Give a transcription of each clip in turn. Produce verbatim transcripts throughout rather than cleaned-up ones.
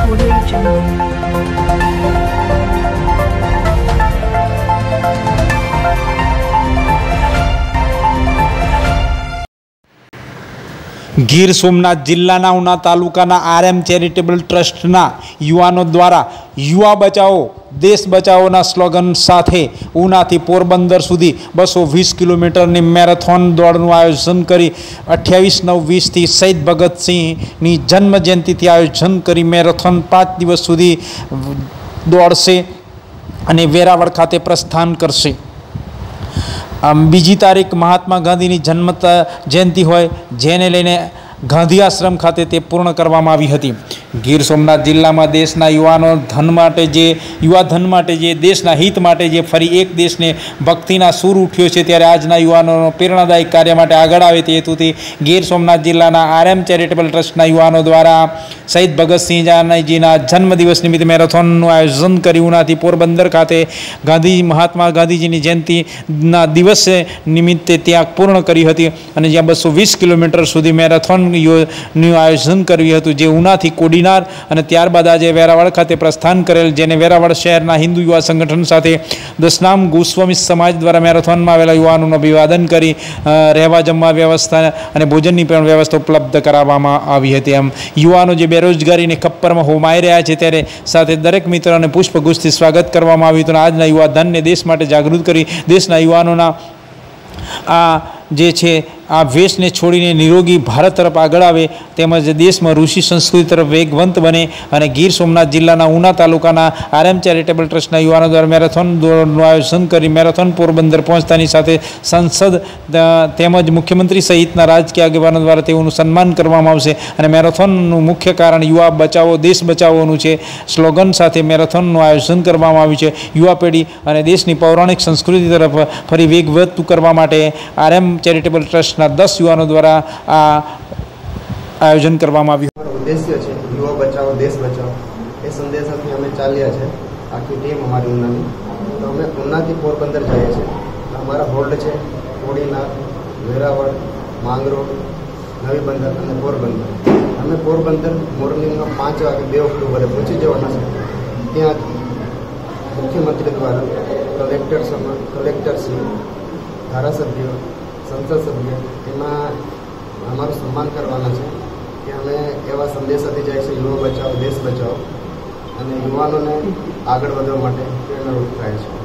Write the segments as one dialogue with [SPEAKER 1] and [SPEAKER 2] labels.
[SPEAKER 1] Audio Jungle.
[SPEAKER 2] Gir Somnath જિલ્લાના ઉના તાલુકાના RM charitable ટ્રસ્ટના યુવાનો દ્વારા યુવા બચાવો દેશ બચાવોના સ્લોગન સાથે ઉનાથી પોરબંદર સુધી બસો વીસ કિલોમીટરની મેરેથોન દોડનું આયોજન કરી અઠ્યાવીસ નવ વીસથી શહીદ ભગતસિંહની જન્મ જયંતિથી આયોજન કરી મેરેથોન પાંચ દિવસ સુધી દોડશે અને વેરાવળ ખાતે પ્રસ્થાન કરશે। બીજી તારીખ મહાત્મા ગાંધીની જન્મ જયંતિ હોય જેને લઈને ગાંધી આશ્રમ ખાતે તે પૂર્ણ કરવામાં આવી હતી। ગીર સોમનાથ જિલ્લામાં દેશના યુવાનો ધન માટે જે યુવા ધન માટે જે દેશના હિત માટે જે ફરી એક દેશને ભક્તિના સૂર ઉઠ્યો છે ત્યારે આજના યુવાનોનો પ્રેરણાદાયક કાર્ય માટે આગળ આવે તે હેતુથી ગીર સોમનાથ જિલ્લાના આરએમ ચેરિટેબલ ટ્રસ્ટના યુવાનો દ્વારા શહીદ ભગતસિંહ જાનજીના જન્મદિવસ નિમિત્તે મેરેથોનનું આયોજન કરી ઉનાથી પોરબંદર ખાતે ગાંધી મહાત્મા ગાંધીજીની જયંતિના દિવસે નિમિત્તે ત્યાં પૂર્ણ કરી હતી અને જ્યાં બસો વીસ કિલોમીટર સુધી મેરેથોન નું આયોજન કર્યું હતું જે ઉનાથી કોડીનાર અને ત્યારબાદ આજે વેરાવળ ખાતે પ્રસ્થાન કરેલ જેને વેરાવળ શહેરના હિન્દુ યુવા સંગઠન સાથે દશનામ ગોસ્વામી સમાજ દ્વારા મેરેથોનમાં આવેલા યુવાનોનું અભિવાદન કરી રહેવા જમવા વ્યવસ્થા અને ભોજનની પણ વ્યવસ્થા ઉપલબ્ધ કરાવવામાં આવી હતી। આમ યુવાનો જે બેરોજગારીની ખપ્પરમાં હોમાઈ રહ્યા છે ત્યારે સાથે દરેક મિત્રોને પુષ્પગુચ્છથી સ્વાગત કરવામાં આવ્યું હતું। આજના યુવા ધનને દેશ માટે જાગૃત કરી દેશના યુવાનોના આ જે છે આ વેશને છોડીને નિરોગી ભારત તરફ આગળ આવે તેમજ દેશમાં ઋષિ સંસ્કૃતિ તરફ વેગવંત બને અને ગીર સોમનાથ જિલ્લાના ઉના તાલુકાના આરએમ ચેરિટેબલ ટ્રસ્ટના યુવાનો દ્વારા મેરેથોન દોડનું આયોજન કરી મેરેથોન પોરબંદર પહોંચતાની સાથે સંસદ તેમજ મુખ્યમંત્રી સહિતના રાજકીય આગેવાનો દ્વારા તેઓનું સન્માન કરવામાં આવશે અને મેરેથોનનું મુખ્ય કારણ યુવા બચાવો દેશ બચાવોનું છે સ્લોગન સાથે મેરેથોનનું આયોજન કરવામાં આવ્યું છે। યુવા પેઢી અને દેશની પૌરાણિક સંસ્કૃતિ તરફ ફરી વેગવત કરવા માટે આરએમ ચેરિટેબલ ટ્રસ્ટના દસ યુવાનો દ્વારા આ આયોજન કરવામાં આવ્યું।
[SPEAKER 3] ઉદ્દેશ્ય છે યુવા બચાવો દેશ બચાવો એ સંદેશાથી અમે ચાલ્યા છે આખી ટીમ અમારી ઉનાની। તો અમે ઉનાથી પોરબંદર જઈએ છીએ અમારા હોલ્ડ છે કોડીનાર વેરાવળ માંગરોળ નવી બંદર અને પોરબંદર। અમે પોરબંદર મોર્નિંગમાં પાંચ વાગે બે ઓક્ટોબરે પહોંચી જવાના છે। ત્યાં મુખ્યમંત્રી દ્વારા કલેક્ટર કલેક્ટરશ્રી ધારાસભ્યો સંસદ સભ્ય એમાં અમારું સન્માન કરવાના છે કે અમે એવા સંદેશાથી જાય છે યુવા બચાવો દેશ બચાવો અને યુવાનોને આગળ વધવા માટે પ્રેરણારૂપ થાય છે।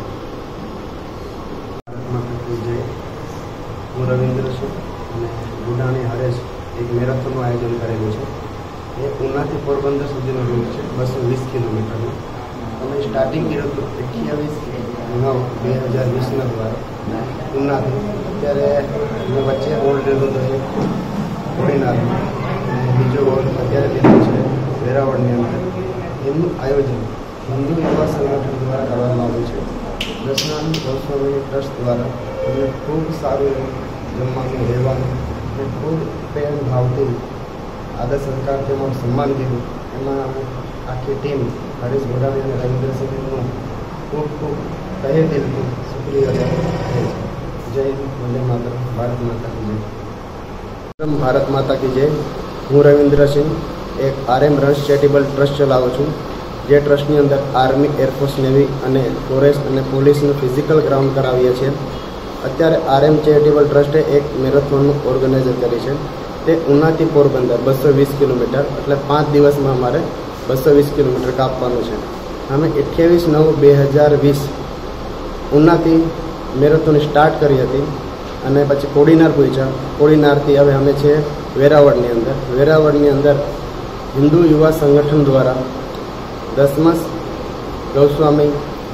[SPEAKER 3] જય હું રવિન્દ્ર છું અને ગુડાણી હરેશ એક મેરેથોનનું આયોજન કરેલું છે એ ઉનાથી પોરબંદર સુધીનો રૂટ છે બસો વીસ કિલોમીટરનો। અમે સ્ટાર્ટિંગ કર્યું હતું અઠ્યાવીસ નવ બે હજાર વીસના દ્વારા ઉનાથી અત્યારે મેં વચ્ચે હોલ્ડ લીધો હતો એક કોડીનાર અને બીજો હોલ્ડ અત્યારે લીધો છે વેરાવળની અંદર। એમનું આયોજન હિન્દુ યુવા સંગઠન દ્વારા કરવામાં આવ્યું છે। દશનામ ગોસ્વામી ટ્રસ્ટ દ્વારા અમને ખૂબ સારું એવું જમવાનું રહેવાનું અને ખૂબ પ્રેમ ભાવથી આદર સરકારથી અમારું સન્માન કર્યું। એમાં આખી ટીમ હરીશ ગોડાણી અને રવિન્દ્રસિંહનું ખૂબ ખૂબ તહે દિલથી શુક્રિયા અદા કરે છે। જય વંદે માતરમ ભારત માતા કી જય। ભારત માતા કી જય। હું રવિન્દ્રસિંહ એક આરએમ રસ ચેરિટેબલ ટ્રસ્ટ ચલાવું છું જે ટ્રસ્ટની અંદર આર્મી એરફોર્સ નેવી અને ફોરેસ્ટ અને પોલીસનું ફિઝિકલ ગ્રાઉન્ડ કરાવીએ છીએ। અત્યારે આરએમ ચેરિટેબલ ટ્રસ્ટે એક મેરેથોનનું ઓર્ગેનાઇઝર કરી છે તે ઉનાથી પોરબંદર બસો વીસ કિલોમીટર એટલે પાંચ દિવસમાં અમારે બસો વીસ કિલોમીટર કાપવાનું છે। અમે અઠ્યાવીસ નવ બે હજાર વીસ ઉનાથી મેરેથોન સ્ટાર્ટ કરી હતી અને પછી કોડીનાર પહોંચ્યા। કોડીનારથી હવે અમે છે વેરાવળની અંદર વેરાવળની અંદર હિન્દુ યુવા સંગઠન દ્વારા દસમસ ગૌસ્વામી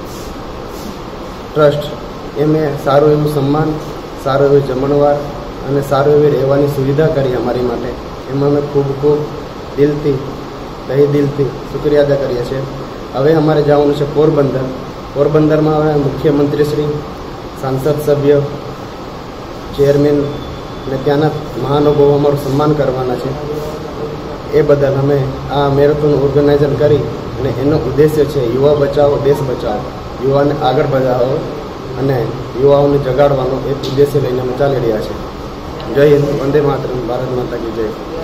[SPEAKER 3] ટ્રસ્ટ એમે સારું એવું સન્માન સારું એવું જમણવાર અને સારું એવી રહેવાની સુવિધા કરી અમારી માટે। એમાં અમે ખૂબ ખૂબ દિલથી તહે દિલથી શુક્રિયા અદા કરીએ છીએ। હવે અમારે જવાનું છે પોરબંદર। પોરબંદરમાં હવે મુખ્યમંત્રી શ્રી સાંસદ સભ્ય ચેરમેન અને ત્યાંના મહાનુભાવો અમારું સન્માન કરવાના છે। એ બદલ અમે આ મેરેથોન ઓર્ગેનાઇઝર કરી અને એનો ઉદ્દેશ્ય છે યુવા બચાવો દેશ બચાવો યુવાને આગળ વધારો અને યુવાઓને જગાડવાનો એક ઉદ્દેશ્ય લઈને અમે ચાલી રહ્યા છીએ। જય હિન્દ વંદે માતરમ ભારત માતા કી જય।